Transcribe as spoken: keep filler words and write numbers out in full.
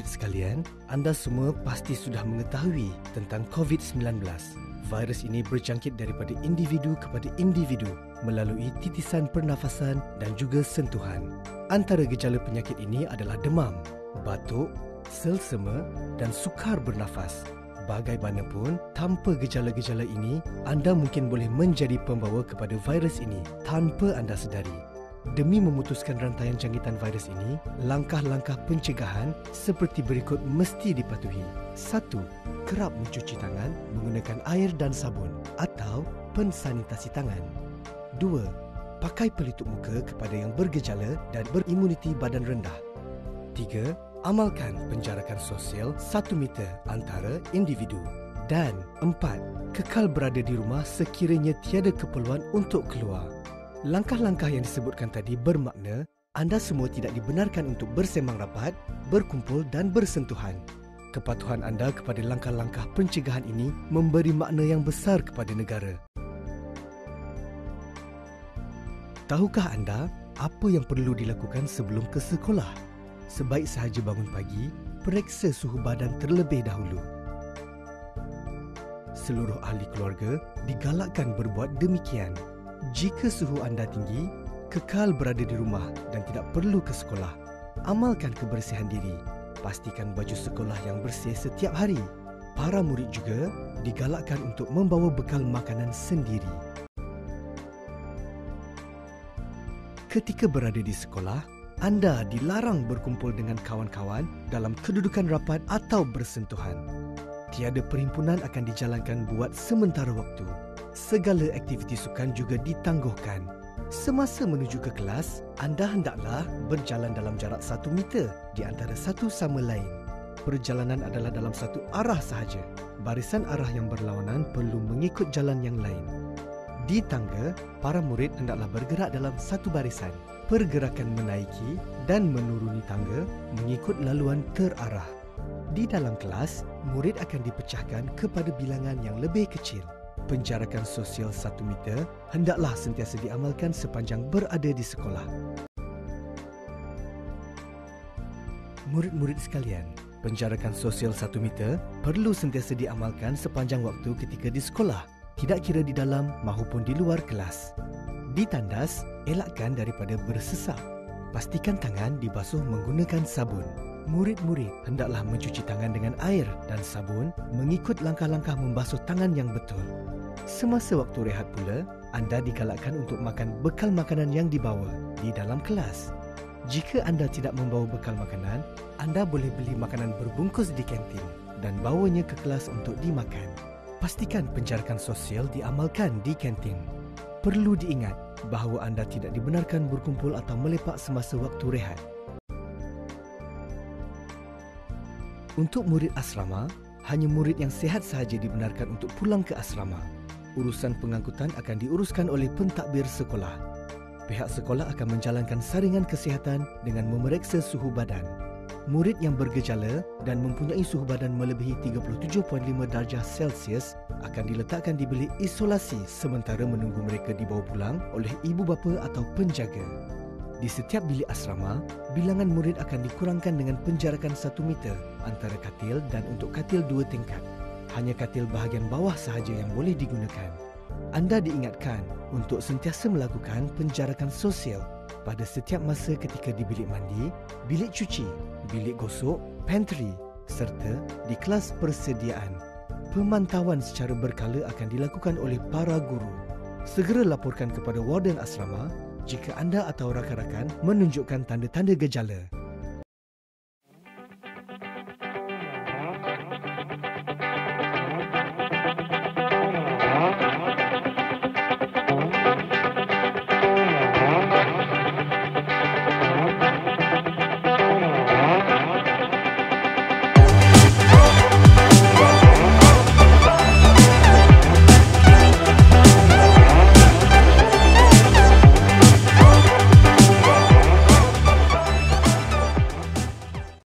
murid sekalian, anda semua pasti sudah mengetahui tentang COVID sembilan belas. Virus ini berjangkit daripada individu kepada individu melalui titisan pernafasan dan juga sentuhan. Antara gejala penyakit ini adalah demam, batuk, selsema dan sukar bernafas. Bagaimanapun, tanpa gejala-gejala ini, anda mungkin boleh menjadi pembawa kepada virus ini tanpa anda sedari. Demi memutuskan rantaian jangkitan virus ini, langkah-langkah pencegahan seperti berikut mesti dipatuhi. Satu. Kerap mencuci tangan menggunakan air dan sabun atau pensanitasi tangan. Dua. Pakai pelitup muka kepada yang bergejala dan berimuniti badan rendah. Tiga. Amalkan penjarakan sosial satu meter antara individu. Dan empat. Kekal berada di rumah sekiranya tiada keperluan untuk keluar. Langkah-langkah yang disebutkan tadi bermakna anda semua tidak dibenarkan untuk bersembang rapat, berkumpul dan bersentuhan. Kepatuhan anda kepada langkah-langkah pencegahan ini memberi makna yang besar kepada negara. Tahukah anda apa yang perlu dilakukan sebelum ke sekolah? Sebaik sahaja bangun pagi, periksa suhu badan terlebih dahulu. Seluruh ahli keluarga digalakkan berbuat demikian. Jika suhu anda tinggi, kekal berada di rumah dan tidak perlu ke sekolah. Amalkan kebersihan diri. Pastikan baju sekolah yang bersih setiap hari. Para murid juga digalakkan untuk membawa bekal makanan sendiri. Ketika berada di sekolah, anda dilarang berkumpul dengan kawan-kawan dalam kedudukan rapat atau bersentuhan. Tiada perhimpunan akan dijalankan buat sementara waktu. Segala aktiviti sukan juga ditangguhkan. Semasa menuju ke kelas, anda hendaklah berjalan dalam jarak satu meter di antara satu sama lain. Perjalanan adalah dalam satu arah sahaja. Barisan arah yang berlawanan perlu mengikut jalan yang lain. Di tangga, para murid hendaklah bergerak dalam satu barisan. Pergerakan menaiki dan menuruni tangga mengikut laluan terarah. Di dalam kelas, murid akan dipecahkan kepada bilangan yang lebih kecil. Penjarakan sosial satu meter hendaklah sentiasa diamalkan sepanjang berada di sekolah. Murid-murid sekalian, penjarakan sosial satu meter perlu sentiasa diamalkan sepanjang waktu ketika di sekolah, tidak kira di dalam maupun di luar kelas. Di tandas, elakkan daripada bersesak. Pastikan tangan dibasuh menggunakan sabun. Murid-murid hendaklah mencuci tangan dengan air dan sabun mengikut langkah-langkah membasuh tangan yang betul. Semasa waktu rehat pula, anda digalakkan untuk makan bekal makanan yang dibawa di dalam kelas. Jika anda tidak membawa bekal makanan, anda boleh beli makanan berbungkus di kantin dan bawanya ke kelas untuk dimakan. Pastikan penjarakan sosial diamalkan di kantin. Perlu diingat bahawa anda tidak dibenarkan berkumpul atau melepak semasa waktu rehat. Untuk murid asrama, hanya murid yang sihat sahaja dibenarkan untuk pulang ke asrama. Urusan pengangkutan akan diuruskan oleh pentadbir sekolah. Pihak sekolah akan menjalankan saringan kesihatan dengan memeriksa suhu badan. Murid yang bergejala dan mempunyai suhu badan melebihi tiga puluh tujuh perpuluhan lima darjah Celsius akan diletakkan di bilik isolasi sementara menunggu mereka dibawa pulang oleh ibu bapa atau penjaga. Di setiap bilik asrama, bilangan murid akan dikurangkan dengan penjarakan satu meter antara katil dan untuk katil dua tingkat. Hanya katil bahagian bawah sahaja yang boleh digunakan. Anda diingatkan untuk sentiasa melakukan penjarakan sosial pada setiap masa ketika di bilik mandi, bilik cuci, bilik gosok, pantry serta di kelas persediaan. Pemantauan secara berkala akan dilakukan oleh para guru. Segera laporkan kepada warden asrama jika anda atau rakan-rakan menunjukkan tanda-tanda gejala.